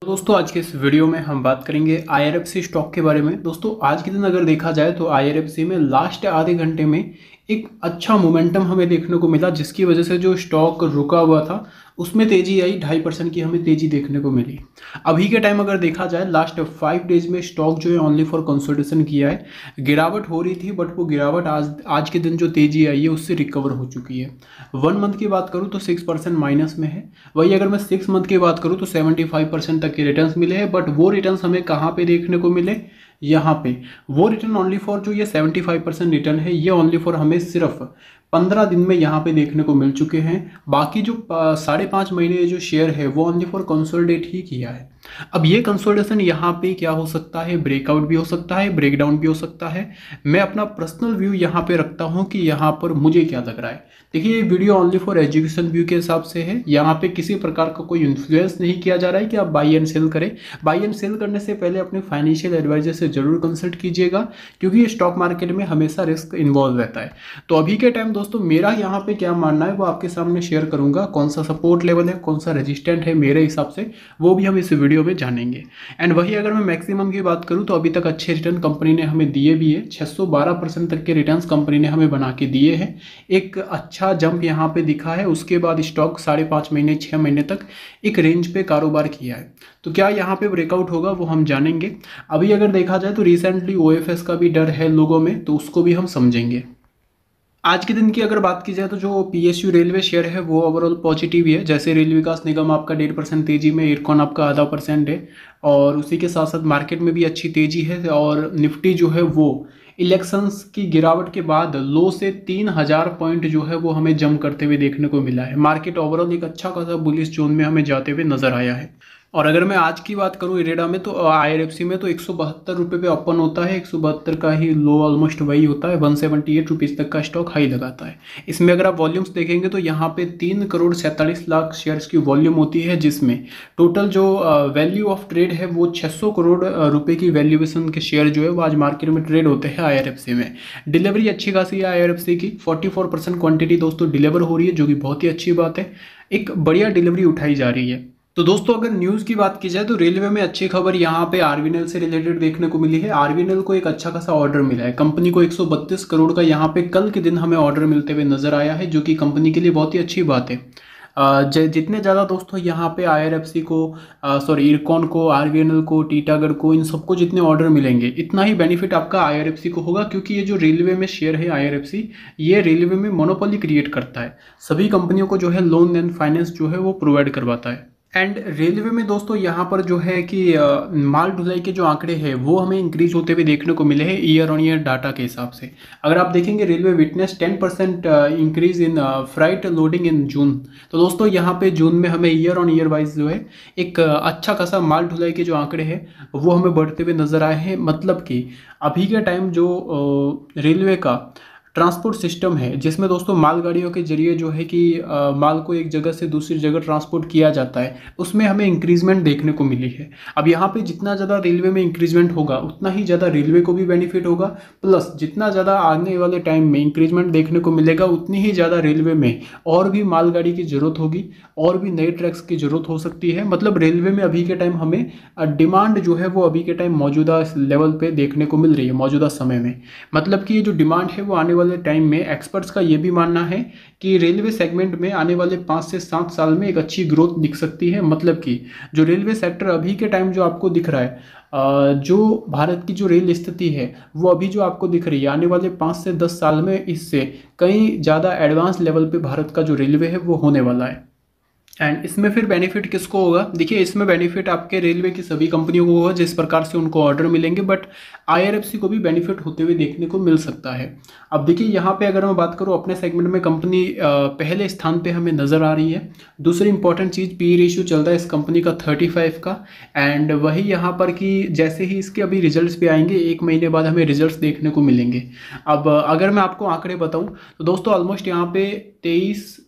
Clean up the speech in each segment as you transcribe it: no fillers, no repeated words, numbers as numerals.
दोस्तों आज के इस वीडियो में हम बात करेंगे आईआरएफसी स्टॉक के बारे में। दोस्तों आज के दिन अगर देखा जाए तो आईआरएफसी में लास्ट आधे घंटे में एक अच्छा मोमेंटम हमें देखने को मिला, जिसकी वजह से जो स्टॉक रुका हुआ था उसमें तेजी आई। 2.5% की हमें तेजी देखने को मिली। अभी के टाइम अगर देखा जाए लास्ट 5 डेज में स्टॉक जो है ओनली फॉर कंसोलिडेशन किया है। गिरावट हो रही थी बट वो गिरावट आज के दिन जो तेजी आई है उससे रिकवर हो चुकी है। 1 मंथ की बात करूँ तो 6% माइनस में है। वही अगर मैं 6 मंथ की बात करूँ तो 75% तक के रिटर्न्स मिले हैं। बट वो रिटर्न्स हमें कहाँ पे देखने को मिले? यहाँ पे वो रिटर्न ओनली फॉर जो ये 75% रिटर्न है ये ओनली फॉर हमें सिर्फ 15 दिन में यहाँ पे देखने को मिल चुके हैं। बाकी जो 5.5 महीने जो शेयर है वो ओनली फॉर कंसोलिडेट ही किया है। अब ये कंसोलिडेशन यहाँ पे क्या हो सकता है? ब्रेकआउट भी हो सकता है, ब्रेकडाउन भी हो सकता है। मैं अपना पर्सनल व्यू यहाँ पे रखता हूँ कि यहाँ पर मुझे क्या लग रहा है। देखिए ये video only for education view के हिसाब से है। यहाँ पे किसी प्रकार का कोई इन्फ्लुएंस नहीं किया जा रहा है कि आप बाई एंड सेल करें। बाई एंड सेल करने से पहले अपने फाइनेंशियल एडवाइजर से जरूर कंसल्ट कीजिएगा, क्योंकि ये स्टॉक मार्केट में हमेशा रिस्क इन्वॉल्व रहता है। तो अभी के टाइम दोस्तों मेरा यहाँ पे क्या मानना है वो आपके सामने शेयर करूंगा। कौन सा सपोर्ट लेवल है, कौन सा रेजिस्टेंट है मेरे हिसाब से, वो भी हम इस वीडियो में जानेंगे। एंड वही अगर मैं मैक्सिमम की बात करूँ तो अभी तक अच्छे रिटर्न कंपनी ने हमें दिए भी है। 612% तक के रिटर्न्स कंपनी ने हमें बना के दिए हैं। एक अच्छा जंप यहाँ पे दिखा है। उसके बाद स्टॉक 5.5 महीने 6 महीने तक एक रेंज पे कारोबार किया है। तो क्या यहाँ पे ब्रेकआउट होगा वो हम जानेंगे। अभी अगर देखा जाए तो रिसेंटली ओएफएस का भी डर है लोगों में, तो उसको भी हम समझेंगे। आज के दिन की अगर बात की जाए तो जो पीएसयू रेलवे शेयर है वो ओवरऑल पॉजिटिव ही है। जैसे रेल विकास निगम आपका 1.5% तेजी में, इरकॉन आपका 0.5% है। और उसी के साथ साथ मार्केट में भी अच्छी तेजी है। और निफ्टी जो है वो इलेक्शंस की गिरावट के बाद लो से 3000 पॉइंट जो है वो हमें जंप करते हुए देखने को मिला है। मार्केट ओवरऑल एक अच्छा खासा बुलिश जोन में हमें जाते हुए नजर आया है। और अगर मैं आज की बात करूं इरेडा में तो आईआरएफसी में तो 172 रुपये पे ओपन होता है। 172 का ही लो ऑलमोस्ट वही होता है। 178 रुपीज़ तक का स्टॉक हाई लगाता है। इसमें अगर आप वॉल्यूम्स देखेंगे तो यहाँ पे 3,47,00,000 शेयर्स की वॉल्यूम होती है, जिसमें टोटल जो वैल्यू ऑफ ट्रेड है वो 600 करोड़ रुपए की वैल्यूएशन के शेयर जो है वो आज मार्केट में ट्रेड होते हैं आईआरएफसी में। डिलीवरी अच्छी खासी है आईआरएफसी की। 44% क्वांटिटी दोस्तों डिलीवर हो रही है, जो कि बहुत ही अच्छी बात है। एक बढ़िया डिलीवरी उठाई जा रही है। तो दोस्तों अगर न्यूज़ की बात की जाए तो रेलवे में अच्छी खबर यहाँ पे आरवीएनएल से रिलेटेड देखने को मिली है। आरवीएनएल को एक अच्छा खासा ऑर्डर मिला है। कंपनी को 132 करोड़ का यहाँ पे कल के दिन हमें ऑर्डर मिलते हुए नजर आया है, जो कि कंपनी के लिए बहुत ही अच्छी बात है। जितने ज़्यादा दोस्तों यहाँ पे आईआरएफसी को इरकॉन को, आरवीएनएल को, टीटागढ़ को, इन सबको जितने ऑर्डर मिलेंगे इतना ही बेनिफिट आपका आईआरएफसी को होगा, क्योंकि ये जो रेलवे में शेयर है आईआरएफसी, ये रेलवे में मोनोपोली क्रिएट करता है। सभी कंपनियों को जो है लोन एंड फाइनेंस जो है वो प्रोवाइड करवाता है। एंड रेलवे में दोस्तों यहाँ पर जो है कि माल ढुलाई के जो आंकड़े हैं वो हमें इंक्रीज होते हुए देखने को मिले हैं ईयर ऑन ईयर डाटा के हिसाब से। अगर आप देखेंगे railway witness 10% increase in freight loading in June. तो दोस्तों यहाँ पे जून में हमें ईयर ऑन ईयर वाइज जो है एक अच्छा खासा माल ढुलाई के जो आंकड़े हैं वो हमें बढ़ते हुए नजर आए हैं। मतलब कि अभी के टाइम जो रेलवे का ट्रांसपोर्ट सिस्टम है, जिसमें दोस्तों मालगाड़ियों के जरिए जो है कि माल को एक जगह से दूसरी जगह ट्रांसपोर्ट किया जाता है, उसमें हमें इंक्रीजमेंट देखने को मिली है। अब यहाँ पे जितना ज़्यादा रेलवे में इंक्रीजमेंट होगा उतना ही ज़्यादा रेलवे को भी बेनिफिट होगा। प्लस जितना ज़्यादा आने वाले टाइम में इंक्रीजमेंट देखने को मिलेगा उतनी ही ज़्यादा रेलवे में और भी मालगाड़ी की ज़रूरत होगी और भी नए ट्रैक्स की ज़रूरत हो सकती है। मतलब रेलवे में अभी के टाइम हमें डिमांड जो है वो अभी के टाइम मौजूदा लेवल पर देखने को मिल रही है मौजूदा समय में। मतलब कि ये जो डिमांड है वो आने वाले टाइम में एक्सपर्ट्स का ये भी मानना है कि रेलवे सेगमेंट में आने वाले 5 से 7 साल में एक अच्छी ग्रोथ दिख सकती है। मतलब कि जो रेलवे सेक्टर अभी के टाइम जो आपको दिख रहा है, जो भारत की जो रेल स्थिति है वो अभी जो आपको दिख रही है, आने वाले 5 से 10 साल में इससे कहीं ज़्यादा एडवांस लेवल पे भारत का जो रेलवे है वो होने वाला है। एंड इसमें फिर बेनिफिट किसको होगा? देखिए इसमें बेनिफिट आपके रेलवे की सभी कंपनियों को होगा जिस प्रकार से उनको ऑर्डर मिलेंगे, बट आईआरएफसी को भी बेनिफिट होते हुए देखने को मिल सकता है। अब देखिए यहाँ पे अगर मैं बात करूँ अपने सेगमेंट में कंपनी पहले स्थान पे हमें नज़र आ रही है। दूसरी इंपॉर्टेंट चीज़ पी रेशियो चल रहा है इस कंपनी का 35 का। एंड वही यहाँ पर कि जैसे ही इसके अभी रिजल्ट्स भी आएंगे 1 महीने बाद हमें रिजल्ट्स देखने को मिलेंगे। अब अगर मैं आपको आंकड़े बताऊँ तो दोस्तों ऑलमोस्ट यहाँ पे 23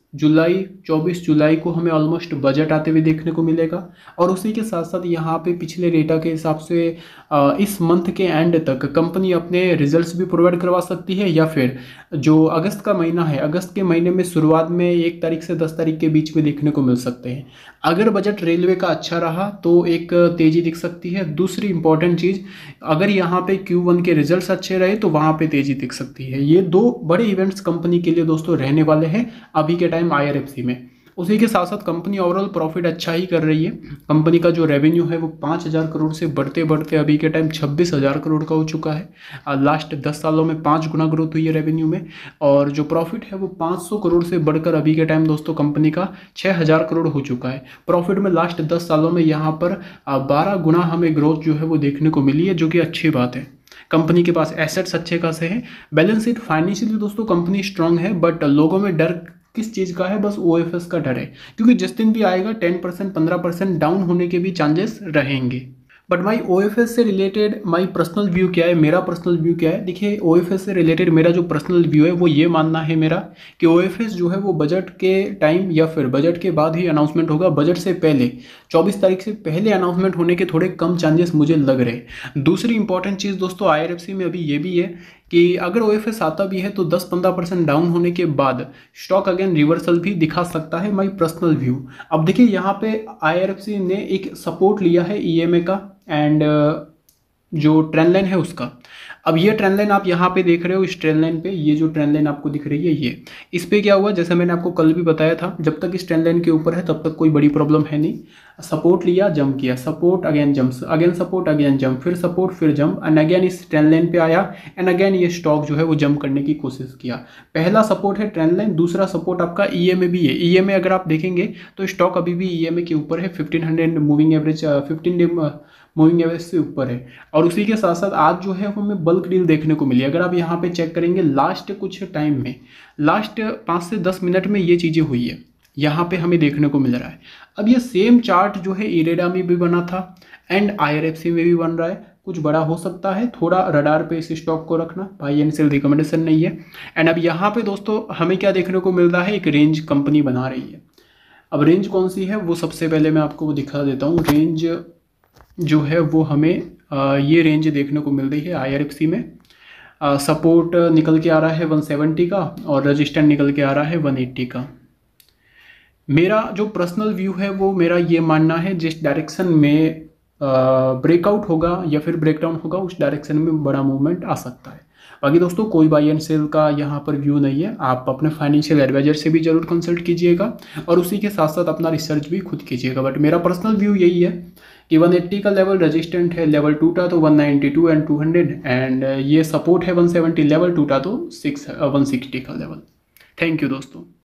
24 जुलाई को हमें ऑलमोस्ट बजट आते हुए देखने को मिलेगा। और उसी के साथ साथ यहाँ पे पिछले डेटा के हिसाब से इस मंथ के एंड तक कंपनी अपने रिजल्ट्स भी प्रोवाइड करवा सकती है, या फिर जो अगस्त का महीना है, अगस्त के महीने में शुरुआत में 1 तारीख से 10 तारीख के बीच में देखने को मिल सकते हैं। अगर बजट रेलवे का अच्छा रहा तो एक तेज़ी दिख सकती है। दूसरी इंपॉर्टेंट चीज़, अगर यहाँ पे Q1 के रिजल्ट्स अच्छे रहे तो वहाँ पे तेज़ी दिख सकती है। ये 2 बड़े इवेंट्स कंपनी के लिए दोस्तों रहने वाले हैं अभी के टाइम IRFC में। उसी के साथ साथ कंपनी ओवरऑल प्रॉफिट अच्छा ही कर रही है। कंपनी का जो रेवेन्यू है वो 5,000 करोड़ से बढ़ते बढ़ते अभी के टाइम 26,000 करोड़ का हो चुका है। लास्ट 10 सालों में 5 गुना ग्रोथ हुई है रेवेन्यू में। और जो प्रॉफिट है वो 500 करोड़ से बढ़कर अभी के टाइम दोस्तों कंपनी का 6,000 करोड़ हो चुका है। प्रॉफिट में लास्ट 10 सालों में यहाँ पर 12 गुना हमें ग्रोथ जो है वो देखने को मिली है, जो कि अच्छी बात है। कंपनी के पास एसेट्स अच्छे खासे हैं। बैलेंस शीट फाइनेंशियली दोस्तों कंपनी स्ट्रांग है, बट लोगों में डर किस चीज़ का है? बस OFS का डर है, क्योंकि जिस दिन भी आएगा 10% 15% डाउन होने के भी चांसेस रहेंगे। बट माई OFS से रिलेटेड माई पर्सनल व्यू क्या है, मेरा पर्सनल व्यू क्या है? देखिए, OFS से रिलेटेड मेरा जो पर्सनल व्यू है वो ये मानना है मेरा कि OFS जो है वो बजट के टाइम या फिर बजट के बाद ही अनाउंसमेंट होगा। बजट से पहले 24 तारीख से पहले अनाउंसमेंट होने के थोड़े कम चांसेस मुझे लग रहे हैं। दूसरी इंपॉर्टेंट चीज़ दोस्तों IRFC में अभी ये भी है कि अगर OFS आता भी है तो 10-15% डाउन होने के बाद स्टॉक अगेन रिवर्सल भी दिखा सकता है, माई पर्सनल व्यू। अब देखिए, यहाँ पे IRFC ने एक सपोर्ट लिया है EMA का एंड जो ट्रेंड लाइन है उसका। अब ये ट्रेंड लाइन आप यहाँ पे देख रहे हो, इस ट्रेंड लाइन पे ये जो ट्रेंड लाइन आपको दिख रही है ये, इस पे क्या हुआ, जैसे मैंने आपको कल भी बताया था, जब तक इस ट्रेंड लाइन के ऊपर है तब तक कोई बड़ी प्रॉब्लम है नहीं। सपोर्ट लिया, जंप किया, support again jump, again support again jump, फिर सपोर्ट फिर जंप, एंड अगेन इस ट्रेंड लाइन पे आया एंड अगेन ये स्टॉक जो है वो जंप करने की कोशिश किया। पहला सपोर्ट है ट्रेंड लाइन, दूसरा सपोर्ट आपका EMA भी है। EMA अगर आप देखेंगे तो स्टॉक अभी भी EMA के ऊपर है, 1500 moving average 15 day moving average से ऊपर है। और उसी के साथ साथ आज जो है वो हमें बल्क डील देखने को मिली। अगर आप यहाँ पे चेक करेंगे लास्ट कुछ टाइम में, लास्ट 5 से 10 मिनट में ये चीज़ें हुई है, यहाँ पे हमें देखने को मिल रहा है। अब ये सेम चार्ट जो है इरेडा में भी बना था एंड IRFC में भी बन रहा है। कुछ बड़ा हो सकता है, थोड़ा रडार पे इस स्टॉक को रखना, बाई एंड सेल रिकमेंडेशन नहीं है। एंड अब यहाँ पे दोस्तों हमें क्या देखने को मिल रहा है, एक रेंज कंपनी बना रही है। अब रेंज कौन सी है वो सबसे पहले मैं आपको दिखा देता हूँ। रेंज जो है वो हमें ये रेंज देखने को मिल रही है IRFC में। सपोर्ट निकल के आ रहा है 170 का और रजिस्टेंस निकल के आ रहा है 180 का। मेरा जो पर्सनल व्यू है वो मेरा ये मानना है, जिस डायरेक्शन में ब्रेकआउट होगा या फिर ब्रेकडाउन होगा उस डायरेक्शन में बड़ा मूवमेंट आ सकता है। बाकी दोस्तों कोई बाई एंड सेल का यहाँ पर व्यू नहीं है। आप अपने फाइनेंशियल एडवाइजर से भी जरूर कंसल्ट कीजिएगा और उसी के साथ साथ अपना रिसर्च भी खुद कीजिएगा। बट मेरा पर्सनल व्यू यही है कि 180 का लेवल रेजिस्टेंट है, लेवल टूटा तो 192 एंड 200 एंड ये सपोर्ट है 170, लेवल टूटा तो 160 का लेवल। थैंक यू दोस्तों।